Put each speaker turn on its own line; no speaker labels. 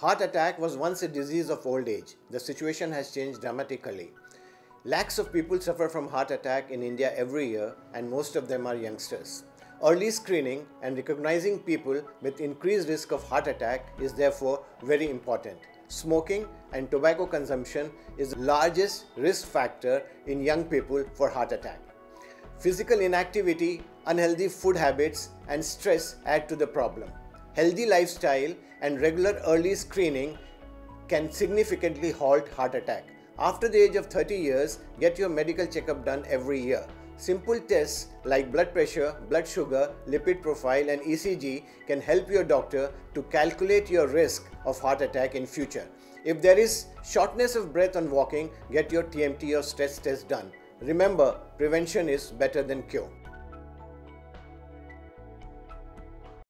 Heart attack was once a disease of old age. The situation has changed dramatically. Lakhs of people suffer from heart attack in India every year, and most of them are youngsters. Early screening and recognizing people with increased risk of heart attack is therefore very important. Smoking and tobacco consumption is the largest risk factor in young people for heart attack. Physical inactivity, unhealthy food habits, and stress add to the problem. Healthy lifestyle and regular early screening can significantly halt heart attack. After the age of 30 years, get your medical checkup done every year. Simple tests like blood pressure, blood sugar, lipid profile, and ECG can help your doctor to calculate your risk of heart attack in future. If there is shortness of breath on walking, get your TMT or stress test done. Remember, prevention is better than cure.